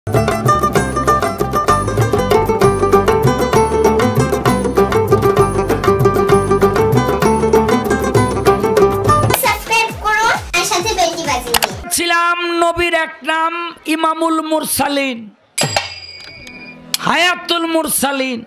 নবীর এক নাম ইমামুল মুরসালিন, হায়াতুল মুরসালিন।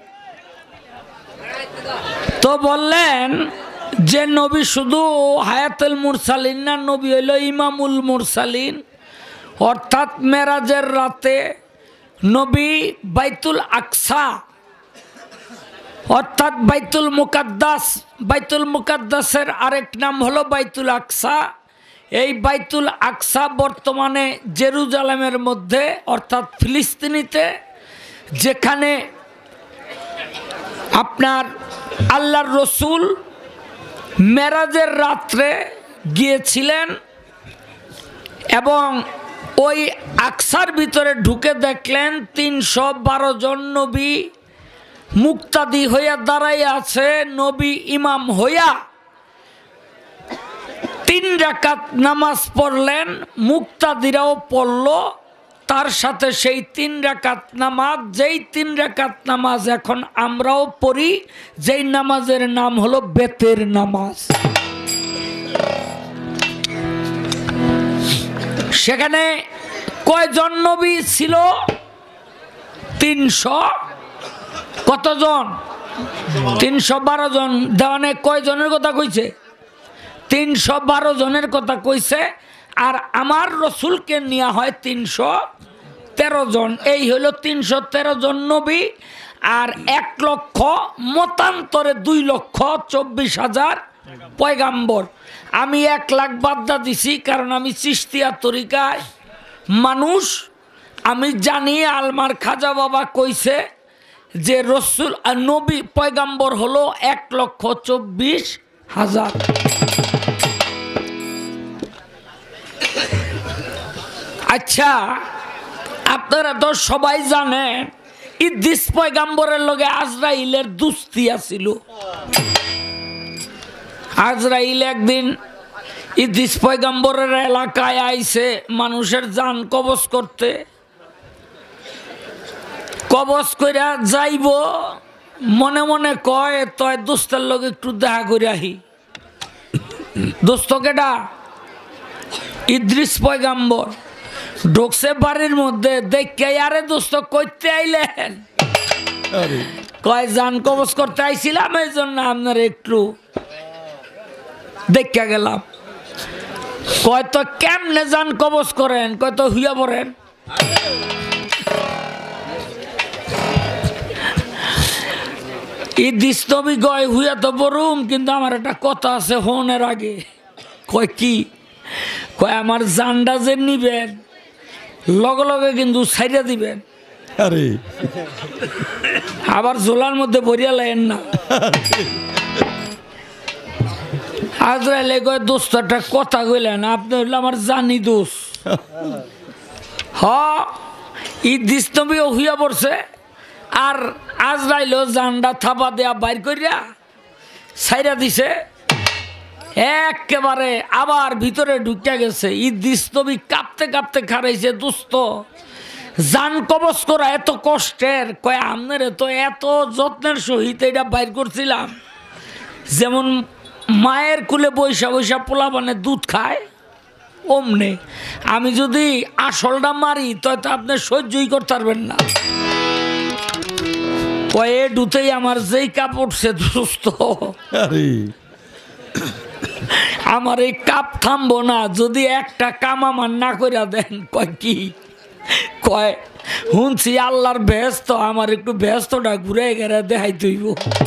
তো বললেন যে নবী শুধু হায়াতুল মুরসালিন না, নবী হইল ইমামুল মুরসালিন। অর্থাৎ মেরাজের রাতে নবী বাইতুল আকসা অর্থাৎ বাইতুল মুকাদ্দাস, বাইতুল মুকাদ্দাসের আরেক নাম হলো বাইতুল আকসা। এই বাইতুল আকসা বর্তমানে জেরুজালেমের মধ্যে অর্থাৎ ফিলিস্তিনিতে, যেখানে আপনার আল্লাহর রসুল মেরাজের রাত্রে গিয়েছিলেন এবং ওই আকসার ভিতরে ঢুকে দেখলেন ৩১২ জন নবী মুক্তাদি হইয়া দাঁড়াই আছে। নবী ইমাম হইয়া ৩ রাকাত নামাজ পড়লেন, মুক্তাদিরাও পড়ল তার সাথে। সেই ৩ রাকাত নামাজ, যেই ৩ রাকাত নামাজ এখন আমরাও পড়ি, যেই নামাজের নাম হলো বেতের নামাজ। সেখানে কয়জন নবী ছিল? ৩০০ কতজন? ৩১২ জন। দেওয়ানে কয়জনের কথা কইছে? ৩১২ জনের কথা কইছে। আর আমার রসুলকে নেওয়া হয় ৩১৩ জন। এই হলো ৩১৩ জন নবী। আর ১ লক্ষ মতান্তরে ২,২৪,০০০ পয়গাম্বর। আমি ১ লাখ বাদ্দা দিছি, কারণ আমি চিশতিয়া তরিকায় মানুষ। আমি জানি আলমার খাজা বাবা কইছে যে রসুল নবী পয়গাম্বর হলো ১,২৪,০০০। আচ্ছা, আপনারা তো সবাই জানেন ইদ্রিস পয়গাম্বরের লগে আজরাইলের দুস্তি আছিল। আজরাইল একদিন ইদ্রিস পয়গাম্বরের এলাকায় আইছে মানুষের জান কবজ করতে। কবজ কইরা যাইব, মনে মনে কয় তয় দোস্তের লগে একটু দেখা করে আহি। দোস্ত কেডা? ইদ্রিস পয়গাম্বর। ঢুকছে বাড়ির মধ্যে, দেখে আরে দোস্ত কইতে আইলেন? কয় জান কবজ করতে আইছিলাম, এই জন্য আপনার একটু দেখা গেলাম। কয় তো কেমনে জান কবজ করেন? কয় তো হুইয়া পড়েন। ইদ্রিস নবী কয় হুইয়া তো বরুম, কিন্তু আমার একটা কথা আছে হনের আগে। কয় কি? কয় আমার জানটা যে নিবেন লগে লগে কিন্তু ছাইড়া দিবেন, আবার ঝোলার মধ্যে ভরিয়া লাগেন না। আজরাইলে কয় দোস্ত একটা কথা কইলেন, আপনি হইলে আমার জানি দোষ। হ, ইদ্রিস নবীও হুইয়া পড়ছে, আর আজরাইলও জানটা থাপা দেয়া বাইর করিয়া ছাইড়া দিছে। একেবারে আবার ভিতরে ঢুকিয়া গেছে। ইদ্রিস নবী কাঁপতে কাঁপতে খারাইছে, দোস্ত জান কবজ করা এত কষ্টের? কয় আপনার তো এত যত্নের সহিত এটা বাইর করছিলাম, যেমন মায়ের কুলে বৈশা বৈশা পোলাপানে দুধ খায় অমনে। আমি যদি আসলটা মারি তো আপনি সহ্যই করতে পারবেন না। কয়ে ডুতেই আমার যেই কাপ উঠছে দোস্ত, আমার এই কাপ থামবো না যদি একটা কাম আমার না করে দেন। কয় কি? কয় শুনছি আল্লাহর ব্যস্ত, আমার একটু ব্যস্তটা ঘুরে গেলে দেখাই তৈব।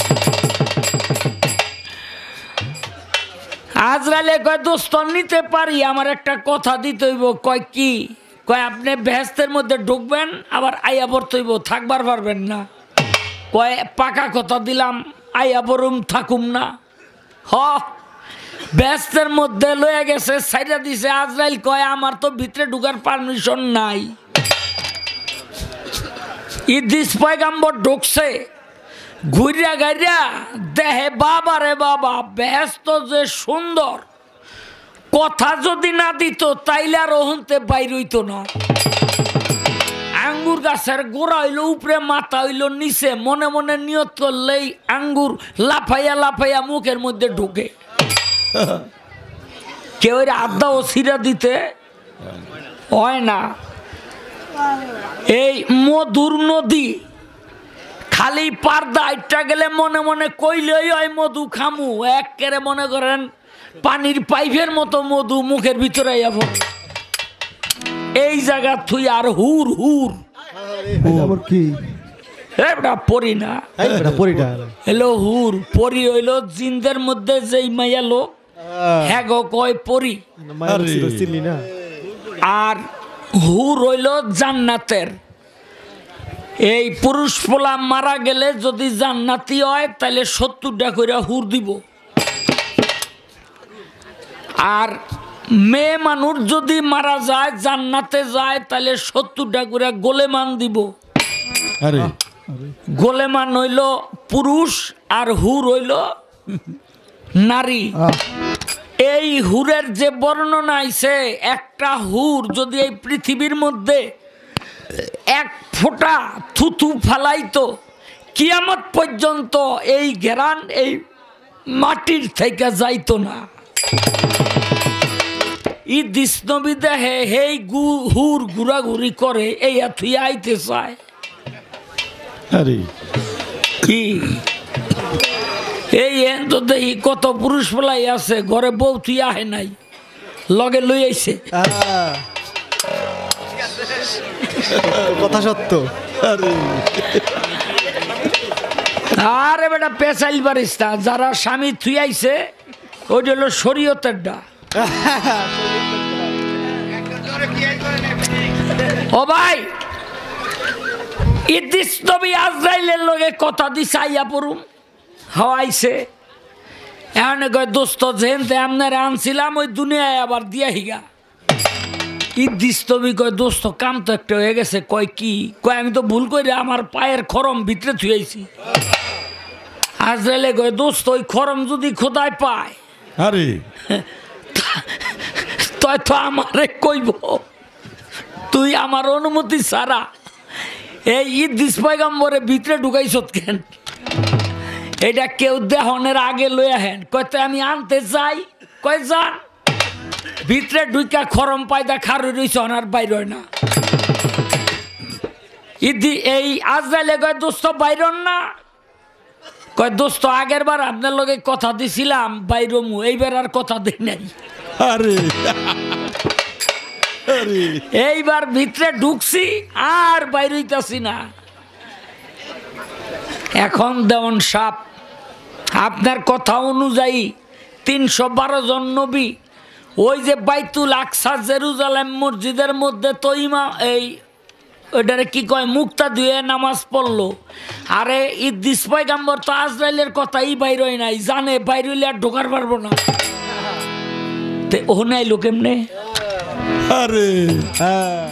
আজরাইলে কয় দোস্ত নিতে পারি, আমার একটা কথা দিতে হইব। কয় কি? কয় আপনি বেহেস্তের মধ্যে ঢুকবেন, আবার আইয়া পড়তে হইব, থাকবার পারবেন না। কয় পাকা কথা দিলাম, আইয়া বরুম থাকুম না। হ, বেহেস্তের মধ্যে লয়ে গেছে, ছাইড়া দিছে। আজরাইল কয় আমার তো ভিতরে ঢুকার পারমিশন নাই। ইদ্রিস পয়গাম্বর ঢুকছে, ঘুরিয়া গাইরা দেহে বাবা রে বাবা, বেহেস্ত যে সুন্দর, কথা যদি না দিত তাইলে আর ওহনতে বাইর হইতো না। আঙ্গুর গাছের গোড়া হইলো উপরে মাথা হইলো নিচে মনে মনে নিয়ত করলেই আঙ্গুর লাফাইয়া লাফাইয়া মুখের মধ্যে ঢুকে কেউ আড্ডা ও সিরা দিতে হয় না। এই মধুর নদী খালি পারদা আইটা গেলে মনে মনে কইলেই হয় মধু খামু একেবারে মনে করেন পানির পাইপের মতো মধু মুখের ভিতরে যাবো এই জায়গা তুই আর হুর হুর কি পরি না এলো হুর পরি হইলো জিনদের মধ্যে যেই মাইয়া লোক হ্যাঁ গো কয় পরি আর হুর হইল জান্নাতের। এই পুরুষ পোলা মারা গেলে যদি জান্নাতি হয় তাহলে 70টা করে হুর দিব আর মেয়ে মানুষ যদি মারা যায় জান্নাতে যায় তাহলে 70টা করে গোলেমান দিব। গোলেমান হইল পুরুষ আর হুর হইল নারী। এই হুরের যে বর্ণনা আইছে একটা হুর যদি এই পৃথিবীর মধ্যে এক ফোঁটা থুথু ফালাইতো কিয়ামত পর্যন্ত এই ঘেরান এই মাটির থেকে যাইতো না। ইদিস নবী দেহে হেই হুর ঘুরাঘুরি করে এই থুই আইতে চায় কি এই তো দেখি কত পুরুষ পেলাই আছে ঘরে বউ তুই আহে নাই লগে লই আইছে কথা সত্য। আরে বেটা পেঁচাইল পারিস না যারা স্বামী থুই আইছে ওইটা হলো শরীয়তের ডা। ও ভাই ইদ্রিস নবী আজরাইলের লগে কথা দিছে আইয়া পড়ুম হাওয়াইছে এখন কয় দোস্ত যেহেনতে আপনারা আনছিলাম ওই দুনিয়ায় আবার দিয়া হিগা। ইদ্রিস নবী কয় দোস্ত কাম তো একটা হয়ে গেছে। কয় কি? কয় আমি তো ভুল করে আমার পায়ের খরম ভিতরে থুয়েছি। আজরাইলে কয় দোস্ত ওই খরম যদি খোদায় পায় আরে তয় তো আমারে কইব তুই আমার অনুমতি ছাড়া এই ইদ্রিস পয়গম্বরে ভিতরে ঢুকাইছ কেন? এটা কেউ দেহনের আগে লইয়া হেন কয় তো আমি আনতে যাই কয় যান ভিতরে ঢুকা খরম পায়দা খারু রইছ আর বাইর হয় না। ইদি এই আজরাইলে কয় দোস্ত বাইরন না কয় দোস্ত আগের বার আপনার লগে কথা দিছিলাম বাইরমু এইবার আর কথা দেই নাই। আরে এইবার ভিতরে ঢুকছি আর বাইর হইতাছি না। এখন দেওয়ান সাপ আপনার কথা অনুযায়ী 312 জন নবী ওই যে বাইতুল আকসা জেরুজালেম মসজিদের মধ্যে তো এই ওইটারে কি কয় মুক্তা ধুয়ে নামাজ পড়লো। আরে ইদ্রিস পয়গম্বর তো আজরাইলের কথাই বাইর হয় নাই জানে বাইর হইলে আর ঢোকার পারবো না। ও নাই লোক এমনে আরে